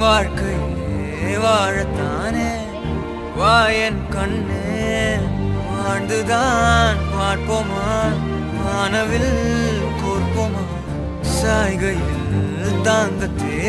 வாழ்க்கையே வாழத்தானே வா என் கண்ணே வாழ்ந்துதான் பார்ப்போமா வானவில் கோர்ப்போமா சாய்கையில் தாங்கத்தே